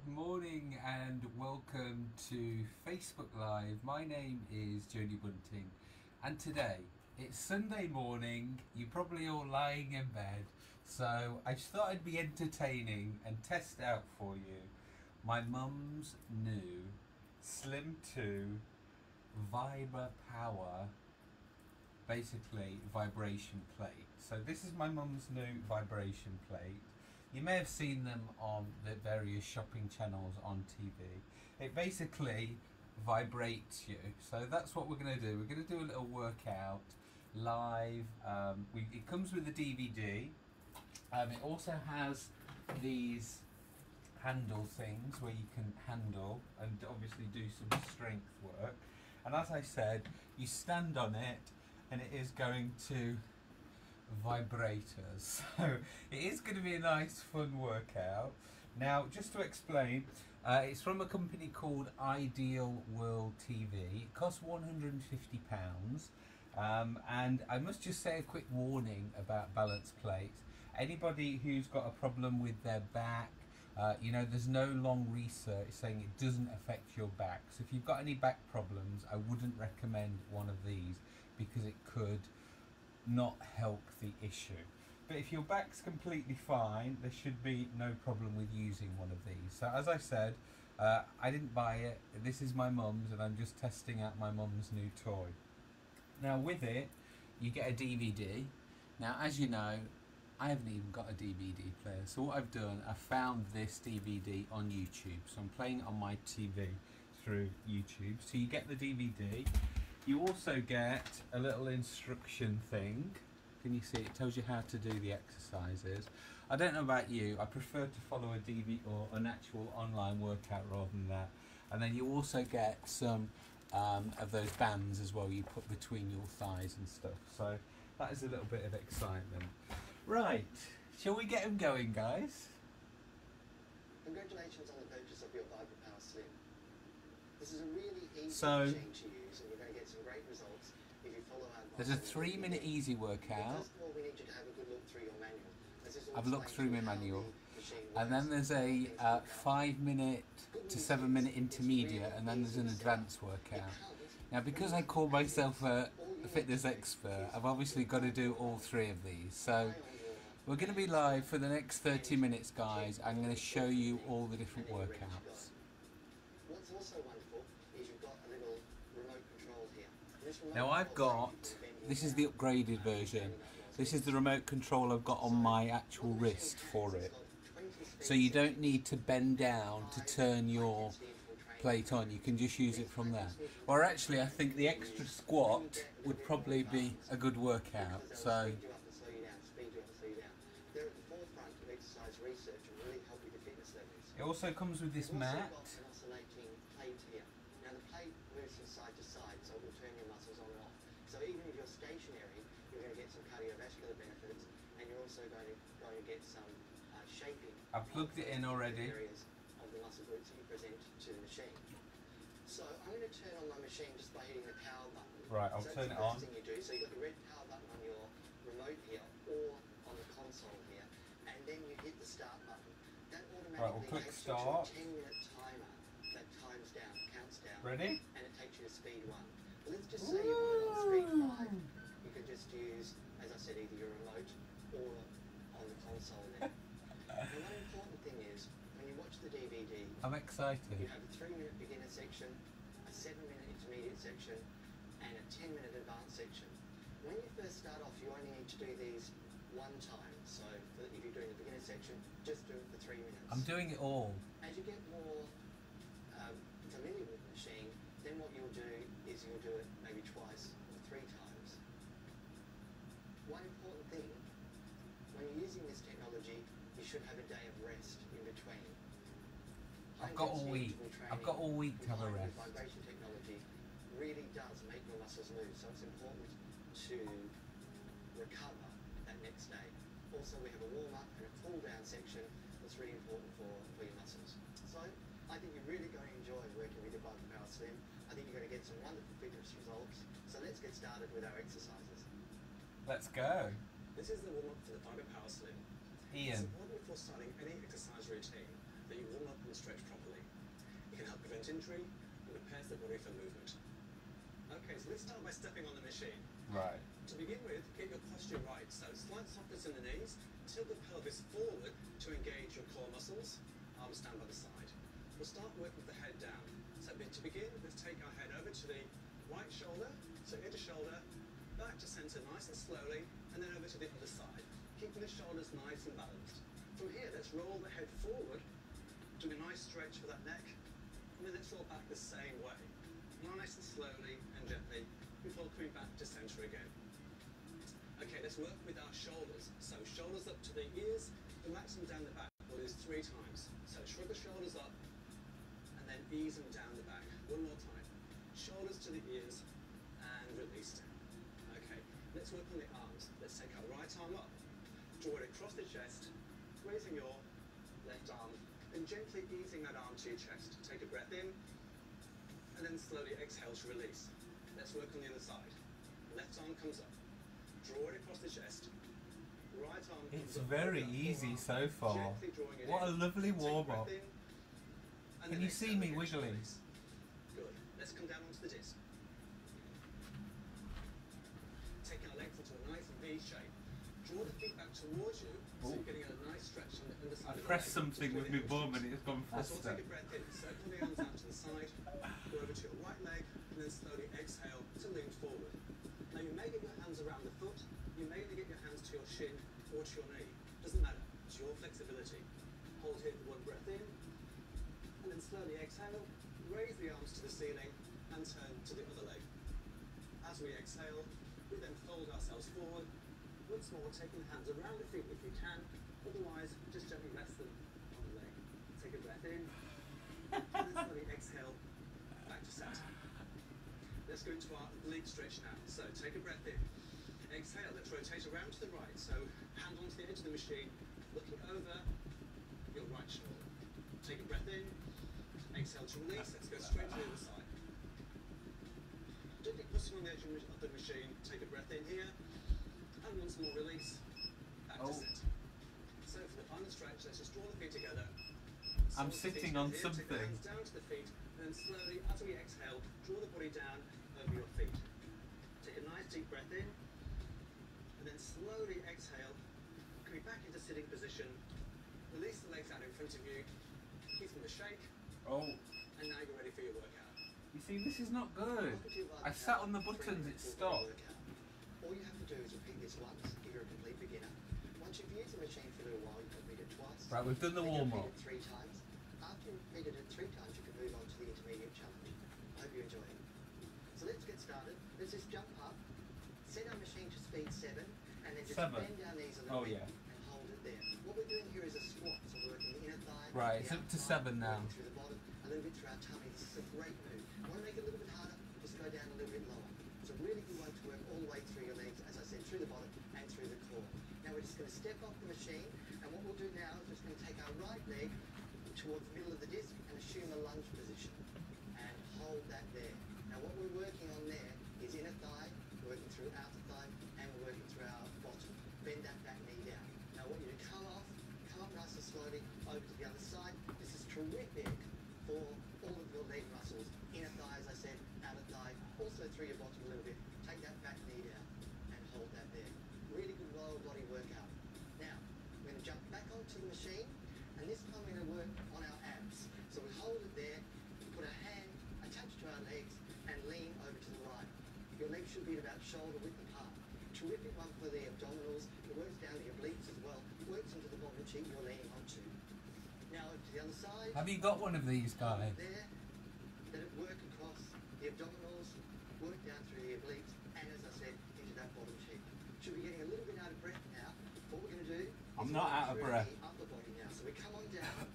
Good morning and welcome to Facebook Live. My name is Jody Bunting and today it's Sunday morning. You're probably all lying in bed, so I just thought I'd be entertaining and test out for you my mum's new Slim 2 Vibrapower, basically vibration plate. So this is my mum's new vibration plate. You may have seen them on the various shopping channels on TV. It basically vibrates you. So that's what we're going to do. We're going to do a little workout live. It comes with a DVD. It also has these handle things where you can handle and obviously do some strength work. And as I said, you stand on it and it is going to vibrators, so it is going to be a nice fun workout. Now, just to explain, it's from a company called Ideal World TV. It costs £150, and I must just say a quick warning about balance plates. Anybody who's got a problem with their back, there's no long research saying it doesn't affect your back. So if you've got any back problems, I wouldn't recommend one of these because it could not help the issue. But if your back's completely fine, there should be no problem with using one of these. So as I said, I didn't buy it. This is my mum's and I'm just testing out my mum's new toy. Now with it, you get a DVD. Now as you know, I haven't even got a DVD player. So what I've done, I found this DVD on YouTube. So I'm playing it on my TV through YouTube. So you get the DVD. You also get a little instruction thing. Can you see? It tells you how to do the exercises. I don't know about you, I prefer to follow a DVD or an actual online workout rather than that. And then you also get some of those bands as well you put between your thighs and stuff. So that is a little bit of excitement. Right, shall we get them going, guys? Congratulations on the purchase of your Vibrapower Slim. This is a really easy machine to use, and you're going to get some great results if you follow our advice. There's a 3-minute easy workout. First of all, we need you to have a good look through your manual. I've looked through my manual. And then there's a 5-minute to 7-minute intermediate, and then there's an advanced workout. Now, because I call myself a fitness expert, I've obviously got to do all 3 of these. So we're going to be live for the next 30 minutes, guys. I'm going to show you all the different workouts. What's also wonderful is you've got a little remote control here. Now this is the upgraded version. This is the remote control I've got on my actual wrist for it. So you don't need to bend down to turn your plate on, you can just use it from there. Or actually I think the extra squat would probably be a good workout. So they're at the forefront of exercise research and really help with your fitness levels. It also comes with this mat. You've also got an oscillating plate here. Now the plate moves from side to side, so it will turn your muscles on and off. So even if you're stationary, you're going to get some cardiovascular benefits, and you're also going to get some shaping. I've plugged it in already. Areas of the muscle groups that you present to the machine. So I'm going to turn on my machine just by hitting the power button. Right, I'll turn it on. That's the first thing you do. So you've got the red power button on your remote here, or on the console here, and then you hit the start button. That automatically takes you to a 10-minute timer that times down, counts down. Ready? And it takes you to speed 1. But let's just say you want it on speed 5. You could just use, as I said, either your remote or on the console there. And one important thing is, when you watch the DVD, I'm excited. You have a 3-minute beginner section, a 7-minute intermediate section, and a 10-minute advanced section. When you first start off, you only need to do these 1 time. So if you're doing the beginner section, just do it for 3 minutes. I'm doing it all. As you get more familiar with the machine, then what you'll do is you'll do it maybe twice or 3 times. One important thing, when you're using this technology, you should have a day of rest in between. I've got all week. I've got all week to have a rest. Vibration technology really does make your muscles move, so it's important to recover that next day. Also, we have a warm-up and a cool-down section that's really important for your muscles. So I think you're really going to enjoy working with your Vibrapower Slim. I think you're going to get some wonderful fitness results. So let's get started with our exercises. Let's go. This is the warm-up for the Vibrapower Slim. Ian. It's important before starting any exercise routine that you warm up and stretch properly. It can help prevent injury and prepares the body for movement. Okay, so let's start by stepping on the machine. Right. To begin with, get your posture right. So slight softness in the knees, tilt the pelvis forward to engage your core muscles. Arms stand by the side. We'll start with the head down. So to begin, let's take our head over to the right shoulder, so inner shoulder, back to centre nice and slowly, and then over to the other side, keeping the shoulders nice and balanced. From here, let's roll the head forward, do a nice stretch for that neck, and then let's roll back the same way, nice and slowly and gently, before coming back to centre again. Okay, let's work with our shoulders. So shoulders up to the ears, relax them down the back. We'll do this 3 times. So shrug the shoulders up, and then ease them down the back. One more time. Shoulders to the ears, and release down. Okay, let's work on the arms. Let's take our right arm up, draw it across the chest, raising your left arm, and gently easing that arm to your chest. Take a breath in, and then slowly exhale to release. Let's work on the other side. Left arm comes up, draw it across the chest. Right arm comes It's up. very easy so far. What a lovely warm-up. Can you see me wiggling? Good. Let's come down onto the disc. Taking our legs into a nice V shape. Draw the feet back towards you, so you're getting a nice stretch on the underside of the leg. Press something with my bum and it's gone Let's all faster. take a breath in. Circle the arms out to the side. Go over to your right leg, and then slowly exhale to lean forward. Now you may get your hands around the foot. You may get your hands to your shin or to your knee. Doesn't matter. It's your flexibility. Hold here for one breath in, and then slowly exhale. Raise the arms to the ceiling and turn to the other leg. As we exhale, we then fold ourselves forward. Once more, taking the hands around the feet if you can. Otherwise, just gently rest them on the leg. Take a breath in, and then slowly exhale back to center. Let's go into our oblique stretch now. So take a breath in. Exhale, let's rotate around to the right. So hand onto the edge of the machine, looking over your right shoulder. Take a breath in. Exhale to release. Let's go straight to the other side. Gently pushing on the edge of the machine. Take a breath in here. And once more release. Back to center. So for the final stretch, let's just draw the feet together. I'm sitting on something. Take the hands down to the feet, and then slowly, as we exhale, draw the body down over your feet. Take a nice deep breath in, and then slowly exhale, coming back into sitting position. Release the legs out in front of you, keep them to shake, and now you're ready for your workout. You see, this is not good. I sat on the buttons, it stopped. All you have to do is repeat this once if you're a complete beginner. Once you've used the machine for a little while, you can repeat it twice. Right, we've done the warm-up. Repeat it 3 times. After you've repeated it 3 times, you can move on to the intermediate challenge. I hope you enjoy it. So let's get started. Let's just jump up, set our machine to speed 7, and then just 7. bend our knees a little bit Yeah. and hold it there. What we're doing here is a squat, so we're working the inner thigh. Right, the it's up to outside, 7 now. working through the bottom, a little bit through our tummy. This is a great move. Want to make it a little bit harder? Just go down a little bit lower. It's a really good one to work all the way through your legs, as I said, through the bottom and through the core. Now we're just going to step off the machine, and what we'll do now is just going to take our right leg towards the middle of the disc and assume a lunge position. And hold that there. Now what we're working on there is inner thigh, we're working through outer thigh, and we're working through our bottom. Bend that back knee down. Now I want you to come up nice and slowly over to the other side. This is terrific for all of your leg muscles. Inner thigh, as I said, outer thigh, also through your bottom a little bit. Take that back knee down and hold that there. Really good lower body workout. Now, we're going to jump back onto the machine, and this time we're going to work on our abs. So we hold it there, put our hand attached to our legs, and lean over to the right. Your legs should be about shoulder width apart. Terrific one for the abdominals. It works down the obliques as well. It works into the bottom cheek you're leaning onto. Now over to the other side. Have you got one of these, guys? There. Let it work across the abdominals, work down through the obliques, and as I said, into that bottom cheek. Should be getting a little bit out of breath now. What we're going to do I'm is not work out of through breath. the upper body now. So we come on down,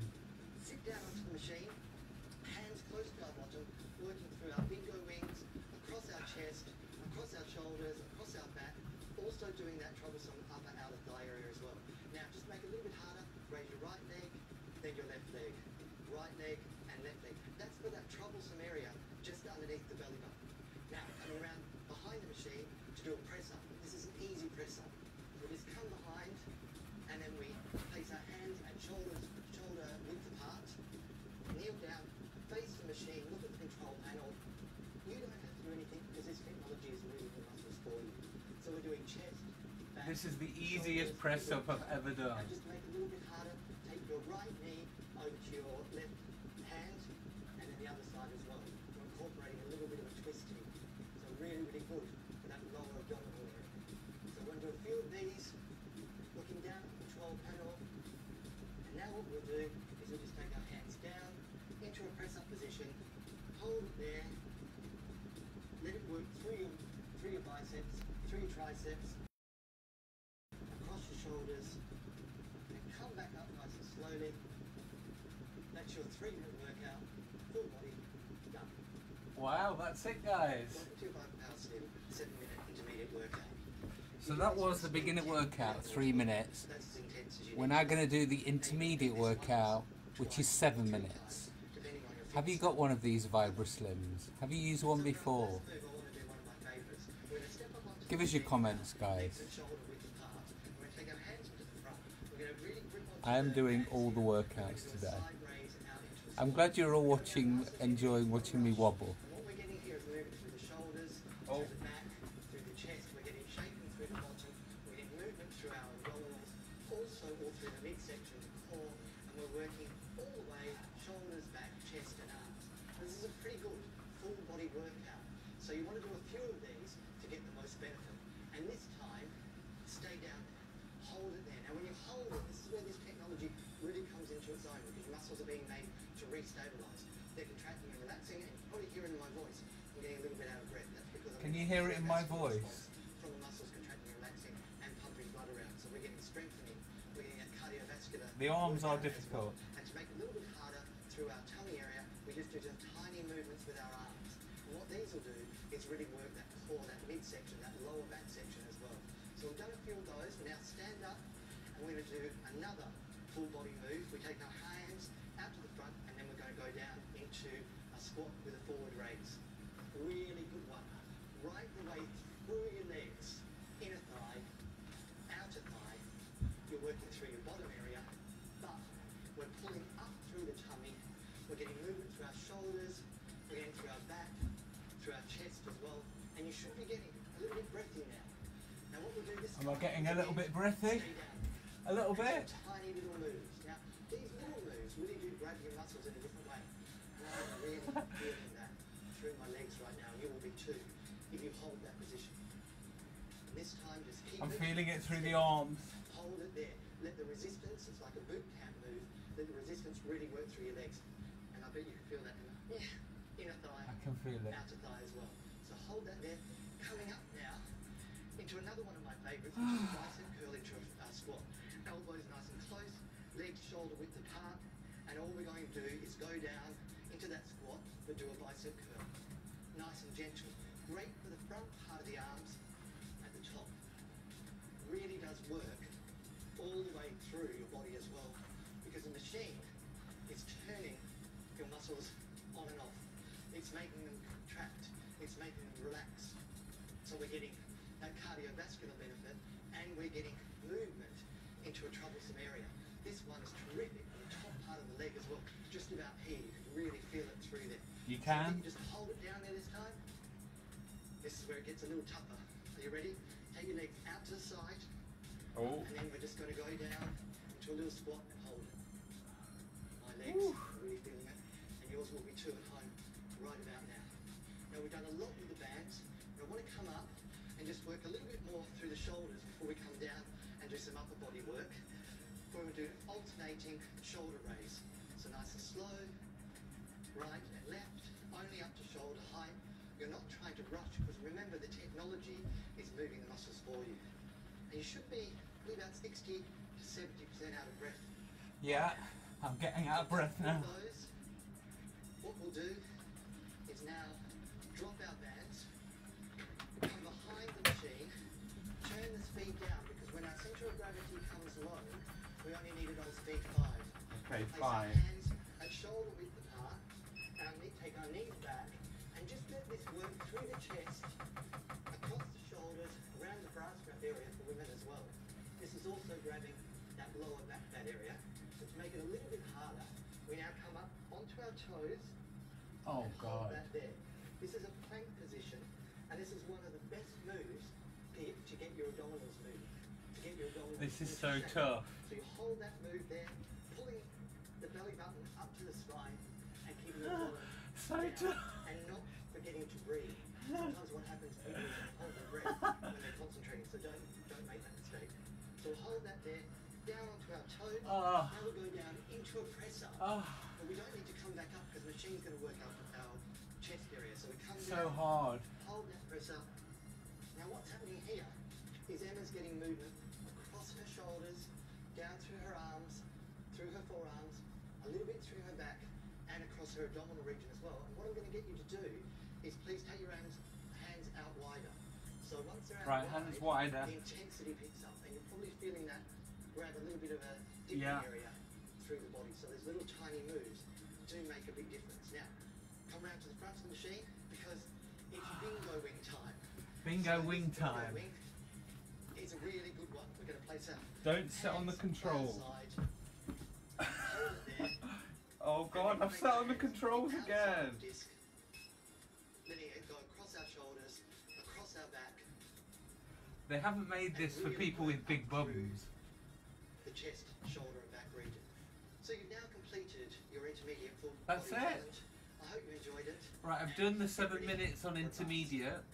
sit down onto the machine, hands close to our bottom, working through our bingo wings, across our chest, across our shoulders, across our back, also doing that troublesome upper outer thigh area as well. Now just make it a little bit harder, raise your right leg, then your left leg, right leg and left leg. That's for that troublesome area just underneath the belly button. Now coming around behind the machine to do a press up. This is an easy press up. We just come behind and then we place our hands at shoulder width This is the easiest press up I've ever done. And just to make it a little bit harder, take your right knee over to your left hand and then the other side as well. We're incorporating a little bit of a twisting. So really, really good for that lower abdominal area. So we're going to do a few of these, looking down at the control panel. And now what we'll do is we'll just take our hands down into a press up position, hold it there, let it work through your biceps, through your triceps, across your shoulders, and come back up nice and slowly. That's your 3-minute workout, full body, done. Wow, that's it, guys. 2 power slim, 7-minute intermediate workout. So that was the beginner workout, 3 minutes. That's as intense as you We're need. now going to do the intermediate workout, which is 7 minutes. Depending on your Have you got one of these Vibra Slims? Have you used one before? move, I want to do one of my favourites. We're going to step up onto Give us your comments, guys. the shoulder width apart. We're going to take our hands into the front. We're going to really grip onto I am the doing hands. all the We're workouts going to do a today. side raise and out into a I'm glad you're all enjoying watching me wobble. And what we're getting here is moving through the shoulders, Oh. through the back, through the chest. We're getting shaking through the bottom. We're getting movement through our abdominals, also all through the midsection, the core, and we're working all the way, shoulders, back, chest and arms. This is a pretty good full body workout. So you want to do a few of these to get the most benefit. And this time, stay down there. Hold it there. Now when you hold it, this is where this technology really comes into its own because your muscles are being made to re-stabilize. They're contracting and relaxing, and you probably hear it in my voice. I'm getting a little bit out of breath. That's because Can you hear it in my voice? From the muscles contracting and relaxing and pumping blood around. So we're getting strengthening. We're getting that cardiovascular. The arms are workout as well. difficult. And to make it a little bit harder through our tummy area, we just do just tiny movements with our arms. And what these will do is really work that core, that midsection, that lower back section as well. So we've done a few of those. We now stand up and we're going to do another full body move. We take our hands out to the front and then we're going to go down into a squat with a forward raise. Really good one. Right the way through your legs, inner thigh, outer thigh. You're working through your bottom area, but we're pulling up through the tummy. We're getting movement through our shoulders, we're getting through our back, through our chest as well. And you should be getting a little bit breathy now. Now what we'll do this Am I time getting is a little again, bit breathy? stay down. A little bit? Some tiny little moves. Now, these little moves really do grab your muscles in a different way. And I'm really feeling that through my legs right now. You will be too if you hold that position. And this time, just keep I'm it. feeling it through the arms. Hold it there. Let the resistance, it's like a boot camp move, let the resistance really work through your legs. And I bet you can feel that in the inner thigh, I can feel it. outer thigh as well. So hold that there. Coming up now into another one of my favourites, which is a bicep curl into a squat. Elbows nice and close, legs shoulder width apart, and all we're going to do is go down into that squat, but do a bicep curl. Nice and gentle. Great for the front part of the arms at the top. Really does work all the way through your body as well, because the machine is turning your muscles on and off. It's making them contract. It's making them relax. So we're getting that cardiovascular benefit and we're getting movement into a troublesome area. This one is terrific on the top part of the leg as well. Just about here, you can really feel it through there. You So can? you just hold it down there this time. This is where it gets a little tougher. Are you ready? Take your legs out to the side. Oh. And then we're just going to go down into a little squat and hold it. My legs are really feeling it. And yours will be too at home right about now. Now we've done a lot with the bands. But I want to come up and just work a little bit more through the shoulders before we come down and do some upper body work. We're going to do alternating shoulder raise. So nice and slow, right and left, only up to shoulder height. You're not trying to rush because remember the technology is moving the muscles for you. And you should be about 60 to 70% out of breath. Yeah, I'm getting out of breath now. Those, what we'll do is now drop our bands, come behind the machine, turn the speed down because when our centre of gravity comes low, we only need it on speed 5. Okay, Place our 5. hands at shoulder width apart, and take our knees back, and just let this work through the chest, across the shoulders, around the bra strap area for women as well. This is also grabbing that lower back fat area. So to make it a little bit harder, we now come up onto our toes. Oh, and hold God. that there. This is a plank position, and this is one of the best moves to get your abdominals moving. get your abdominal This is into so shape. tough. So you hold that move there, pulling the belly button up to the spine and keeping your bottom So down, tough. and not forgetting to breathe. Sometimes what happens is people hold their breath when they're concentrating, so don't make that mistake. So we'll hold that there, down onto our toes. Oh. Now we'll go down into a press up. Oh, But we don't need to come back up because the machine's going to work out our chest area. So we come so down, hard. hold that press up. Now what's happening here is Emma's getting movement across her shoulders, down through her arms, through her forearms, a little bit through her back, and across her abdominal region as well. And what I'm going to get you to do is please take your hands out wider. So once they're out Right, wide, hands wider. the intensity picks up, and you're probably feeling that grab a little bit of a different area through the body. So those little tiny moves do make a big difference. Now, come round to the front of the machine because it's bingo wing time. Bingo So wing this bingo time. wing is a really good one. We're going to place our Don't sit on the hands control. outside, hold it there, Oh God, I've sat on the controls again. disc, letting it go across our shoulders, across our back, They haven't made this for people with big bums. the chest, shoulder and back region. So you've now completed your intermediate full That's body it. challenge. I hope you enjoyed it. Right, I've done the 7 minutes on intermediate.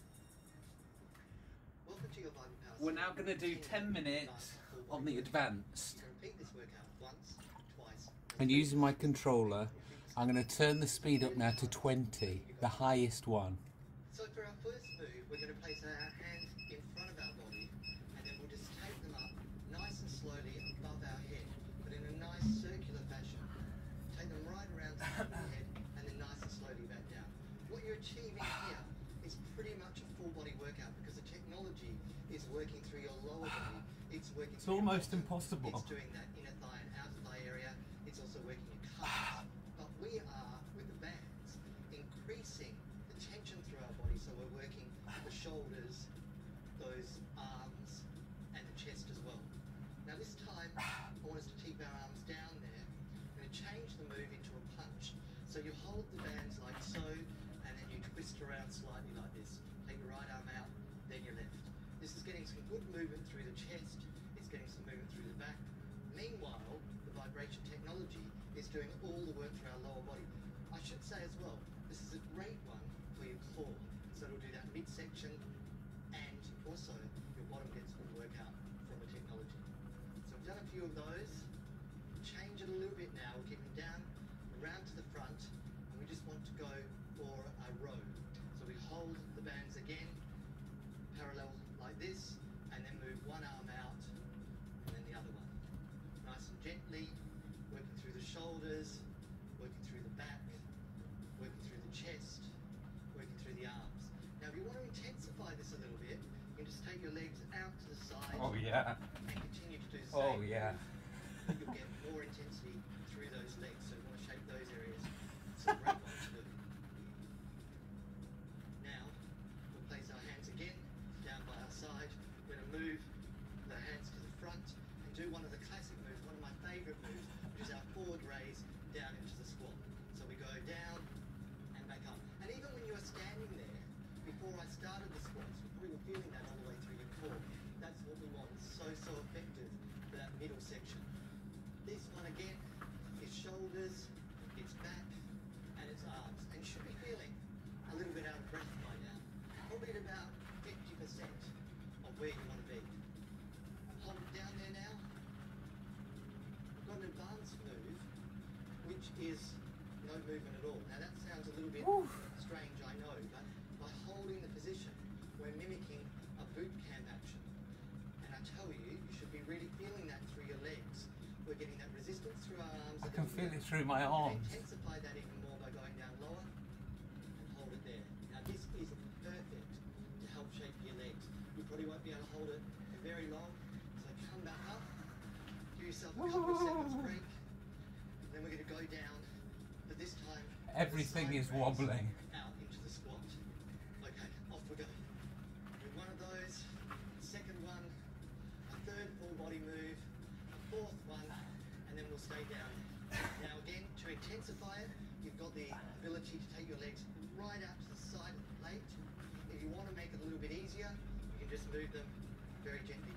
Welcome to your Vibrapower. We're now going to do 10 minutes on the advanced. You can repeat this workout once, twice. And using my controller, I'm going to turn the speed up now to 20, the highest one. So for our first move, we're going to place our hands in front of our body, and then we'll just take them up nice and slowly above our head, but in a nice circular fashion. Take them right around the top of the head, and then nice and slowly back down. What you're achieving here is pretty much a full body workout because the technology is working through your lower body. It's working. It's through your almost bottom. impossible. It's doing that inner thigh and outer thigh area. It's also working your calves. But we are, with the bands, increasing the tension through our body. So we're working the shoulders, those arms, and the chest as well. Now this time, I want us to keep our arms down there. I'm going to change the move into a punch. So you hold the bands like so, and then you twist around slightly like this. Take your right arm out, then your left. This is getting some good movement through the chest. It's getting some movement through the back. Meanwhile, the vibration technology is doing all the work through our lower body. I should say as well, this is a great one for your core. So it'll do that midsection, and also your bottom gets good workout from the technology. So we've done a few of those. Change it a little bit now. We'll keep them down, around to the front, and we just want to go for a row. So we hold the bands again, parallel like this, and then move one arm out, and then the other one. Nice and gently, working through the shoulders, working through the back, working through the chest, working through the arms. Now if you want to intensify this a little bit, you can just take your legs out to the side Oh yeah. and continue to do the Oh same. yeah. You'll get more intensity through those legs, so you want to shape those areas. It's a great one to do. Now, we'll place our hands again down by our side. We're going to move the hands to the front and do one of the classic moves, one of my favourite moves, which is our forward raise down into the squat. So we go down and back up. And even when you were standing there, before I started the squats, you probably were feeling that all the way through your core. That's what we want. It's so effective for that middle section. This one again is shoulders, it's back, and it's arms. And you should be feeling a little bit out of breath by now. Probably at about 50% of where you want to be. Hold it down there now. We've got an advanced move, which is no movement at all. Now that sounds a little bit strange, I know, but by holding the position, we're mimicking a boot camp action. And I tell you, you should be really feeling that through your legs. We're getting that resistance through our arms. I can feel it through my arms. Intensify that even more by going down lower and hold it there. Now this is perfect to help shape your legs. You probably won't be able to hold it for very long, so come back up, give yourself a couple of seconds break, and then we're going to go down, but this time Everything is wobbling. out into the squat. Okay, off we go. With one of those, second one, a third full body move, a fourth one, and then we'll stay down. Now again, to intensify it, you've got the ability to take your legs right out to the side of the plate. If you want to make it a little bit easier, you can just move them very gently back in.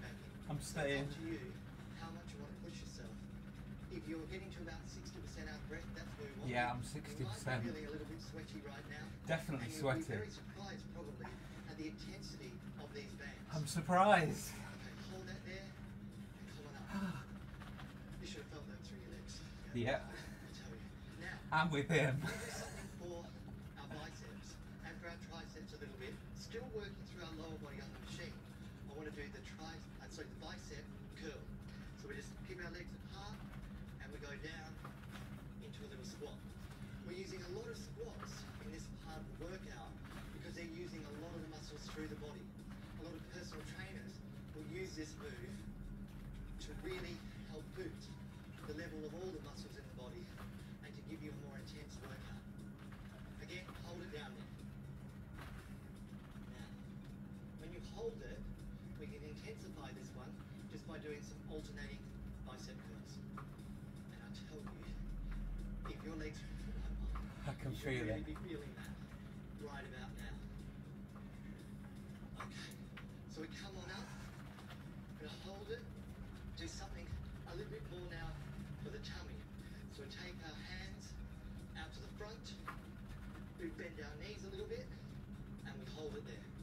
I'm So staying. it's up to you how much you want to push yourself. If you're getting to about 60% out of breath, that's where we want you. Yeah, I'm You 60%. might be feeling a little bit sweaty right now. Definitely and you'll be sweaty. very surprised probably at the intensity of these bands. I'm surprised. Okay, hold that there and come on up. You should have felt that through your legs. Yeah. I tell you. Now, I'm with him. we do something for our biceps and for our triceps a little bit. Still working through our lower body on the machine. I want to do the bicep curl. So we just keep our legs apart and we go down into a little squat. We're using a lot of squats in this part of the workout because they're using a lot of the muscles through the body. A lot of personal trainers will use this move to really help boost the level of all the muscles in the body and to give you a more intense workout. Again, hold it down there. Now, when you hold it, we can intensify this one just by doing some alternating bicep curls. And I tell you, if your legs are full like mine, I can you should feel really it. be feeling that right about now. Okay, so we come on up, we're gonna hold it, do something a little bit more now for the tummy. So we take our hands out to the front, we bend our knees a little bit, and we hold it there.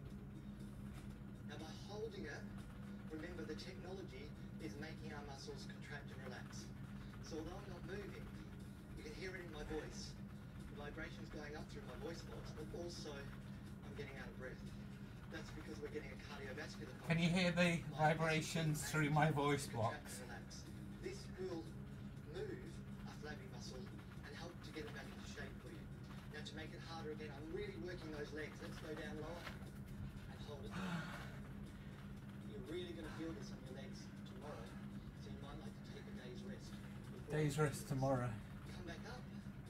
Now by holding it, remember the technology is making our muscles contract and relax. So although I'm not moving, you can hear it in my voice. The vibration's going up through my voice box, but also I'm getting out of breath. That's because we're getting a cardiovascular Can you hear the My vibrations muscles through my voice contract box? and relax. This will move our flabby muscle and help to get it back into shape for you. Now to make it harder again, I'm really working those legs. Let's go down lower and hold it down. You're really going to feel this on your legs tomorrow, so you might like to take a day's rest. Day's rest tomorrow. Come back up.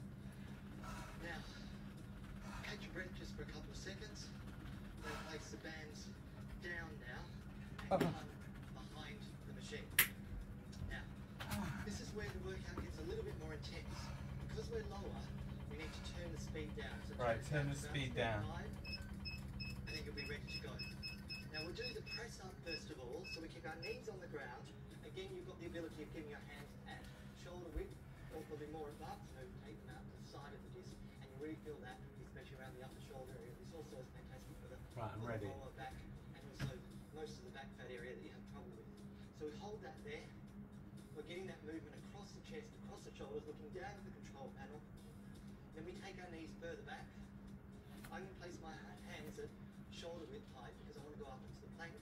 Now, catch your breath just for a couple of seconds. Then place the bands down now and come behind the machine. Now, this is where the workout gets a little bit more intense. Because we're lower, we need to turn the speed down. So Right, turn it the down to speed about down. 5, and then you'll be ready to go. Now we'll do the press up first of all, so we keep our knees on the ground. Again, you've got the ability of giving your hands at shoulder width, or probably more above, so take them out to the side of the disc, and you really feel that, especially around the upper shoulder area. This also is fantastic for the Right, I'm ready. lower back, and also most of the back fat area that you have trouble with. So we hold that there. We're getting that movement across the chest, across the shoulders, looking down at the control panel. Then we take our knees further back. I'm going to place my hands at shoulder width height because I want to go up into the plank.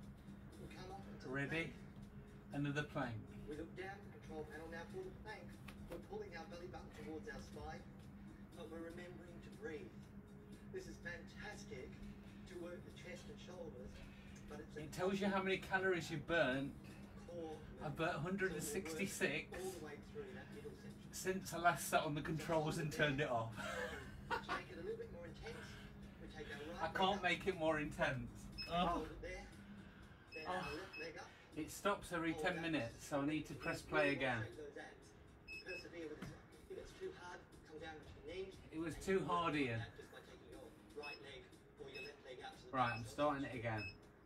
We come up into the Ready? plank. Another plank. We look down at the control panel. Now for the plank, we're pulling our belly button towards our spine, but we're remembering to breathe. This is fantastic to work the chest and shoulders, but it's a It tells you how many calories you burnt. core I movement. burnt So we'll work 166 all the way through that middle section. since I last sat on the controls and turned it off. To make it a little bit more intense, we take our right I leg can't up, make it more intense. hold it there, then Oh. our left leg up. It stops every 10 minutes, so I need to press play again. Persevere with this. If it's too hard, come down to your knees. It was and too you work hard, on Ian. that just by taking your right leg or your left leg out to the Right, back. I'm So starting it again.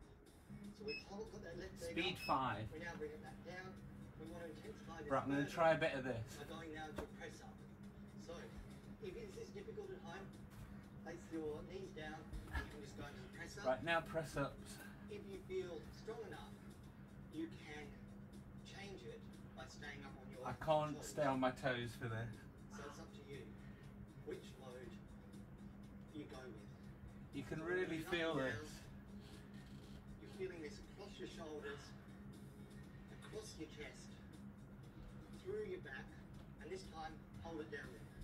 So we hold got that left leg Speed up. 5. We now bring it back down. We want to intensify this. Right, I'm going to further try a bit of this. by going now to a press up. So if this is difficult at home, place your knees down. You can just go into the press up. Right, now press ups. If you feel strong enough, you can change it by staying up on your I can't shoulders. stay on my toes for this. So it's up to you which load you go with. You can So really when you're feel up and this. down, you're feeling this across your shoulders, across your chest, through your back, and this time hold it down there.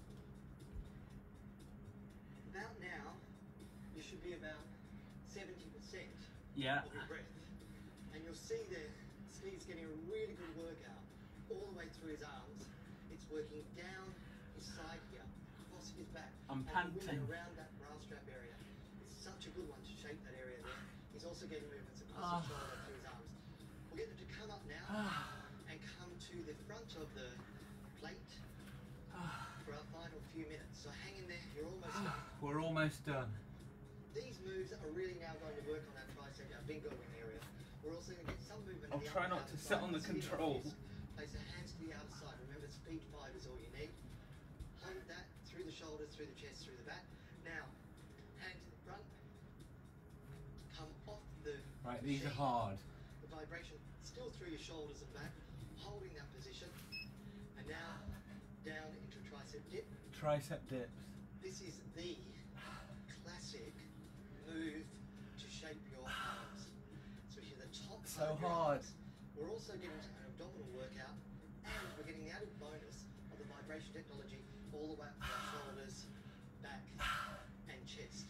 About now, you should be about 70% Yeah. of your breath. And you'll see there, Steve's getting a really good workout all the way through his arms. It's working down his side here, across his back. I'm and the panting. women around that bra strap area. It's such a good one to shape that area there. He's also getting movements across his shoulder through his arms. We'll get them to come up now and come to the front of the plate for our final few minutes. So hang in there, you're almost done. We're almost done. These moves are really now going to work on our tricep, our bingo wing area. We're also going to get some movement. I'll try not to sit on the controls. Place the hands to the outer side. Remember, speed 5 is all you need. Hold that through the shoulders, through the chest, through the back. Now, hand to the front. Come off the Right, these are machine. hard. The vibration still through your shoulders and back, holding that position. And now, down into tricep dip. Tricep dips. This is the classic move to shape your arms. So here the top So part of your hard. arms. We're also getting an abdominal workout, and we're getting the added bonus of the vibration technology all the way up to our shoulders, back, and chest.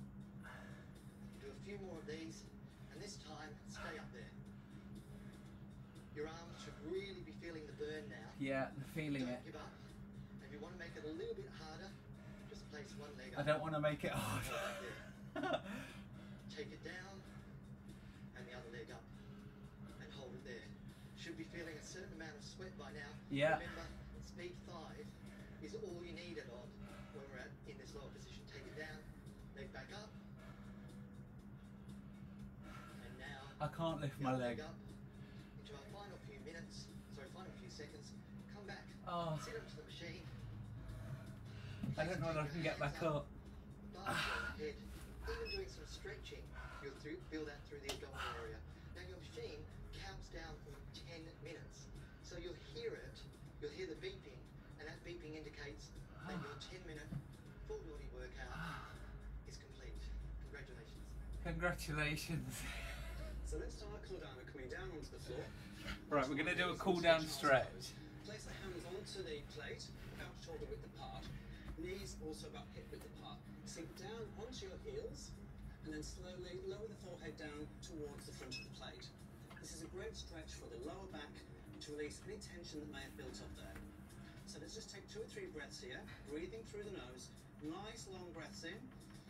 Do a few more of these, and this time, stay up there. Your arms should really be feeling the burn now. Yeah, I'm feeling Don't it. give up. And if you want to make it a little bit harder, just place one leg up. I don't want to make it hard. Right there. Take it down, and the other leg up, and hold it there. Should be feeling a certain amount of sweat by now. Yeah. Remember, speed 5 is all you need it on when we're in this lower position. Take it down, leg back up, and now I can't lift the my other leg. up into our final few minutes. Sorry, final few seconds. Come back. Oh. Sit onto the machine. I don't know whether I can get back up. Bars on the head. Even doing some stretching, you'll feel that through the abdominal area. Now your machine counts down from 10 minutes. So you'll hear it, you'll hear the beeping, and that beeping indicates that your 10-minute full body workout is complete. Congratulations. Congratulations. So let's start our cool down. We're coming down onto the floor. Right, we're going to do a cool down stretch. Place the hands onto the plate, about shoulder width apart. Knees also about hip width apart. Sink down onto your heels, and then slowly lower the forehead down towards the front of the plate. This is a great stretch for the lower back to release any tension that may have built up there. So let's just take 2 or 3 breaths here, breathing through the nose. Nice long breaths in,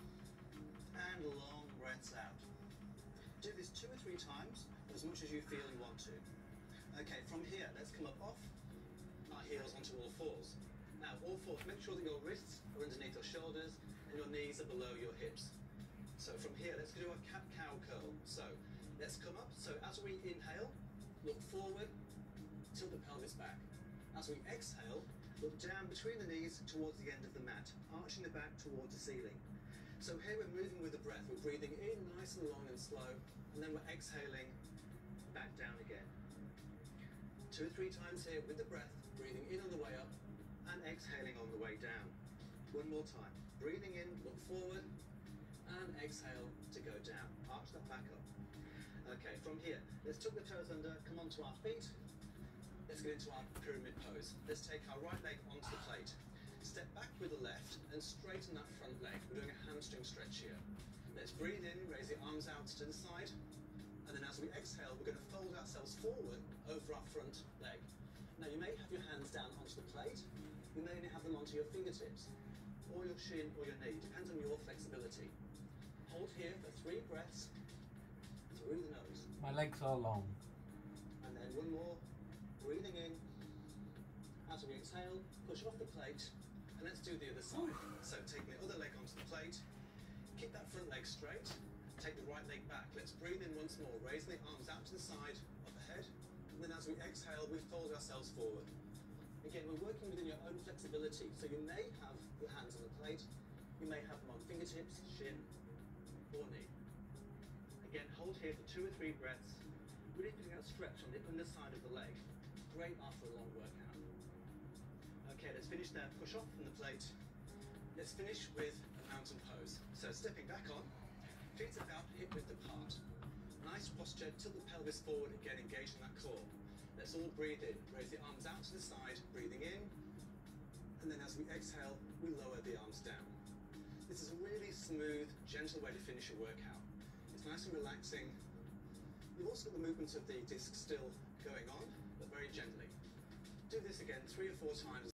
and long breaths out. Do this 2 or 3 times, as much as you feel you want to. Okay, from here, let's come up off our heels onto all fours. Now, all fours, make sure that your wrists are underneath your shoulders and your knees are below your hips. So from here, let's do a cat-cow curl. So let's come up. So as we inhale, look forward, tilt the pelvis back. As we exhale, look down between the knees towards the end of the mat, arching the back towards the ceiling. So here we're moving with the breath. We're breathing in nice and long and slow, and then we're exhaling back down again. 2 or 3 times here with the breath, breathing in on the way up, and exhaling on the way down. One more time. Breathing in, look forward, and exhale to go down. Arch that back up. Okay, from here, let's tuck the toes under, come onto our feet. Let's get into our pyramid pose. Let's take our right leg onto the plate. Step back with the left and straighten that front leg. We're doing a hamstring stretch here. Let's breathe in, raise the arms out to the side. And then as we exhale, we're going to fold ourselves forward over our front leg. Now you may have your hands down onto the plate. You may have them onto your fingertips, or your shin, or your knee. Depends on your flexibility. Hold here for 3 breaths through the nose. My legs are long. And then one more. Breathing in. As we exhale, push off the plate. And let's do the other side. So take the other leg onto the plate. Keep that front leg straight. Take the right leg back. Let's breathe in once more, raising the arms out to the side of the head. And then as we exhale, we fold ourselves forward. Again, we're working within your own flexibility. So you may have your hands on the plate. You may have them on fingertips, shin, or knee. Again, hold here for 2 or 3 breaths. Really putting that stretch on the underside of the leg. Great after a long workout. Okay, let's finish there. Push off from the plate. Let's finish with a mountain pose. So stepping back on, feet about hip width apart. Nice posture, tilt the pelvis forward, again engaging that core. Let's all breathe in. Raise the arms out to the side, breathing in. And then as we exhale, we lower the arms down. This is a really smooth, gentle way to finish a workout. It's nice and relaxing. You've also got the movement of the disc still going on, but very gently. Do this again 3 or 4 times.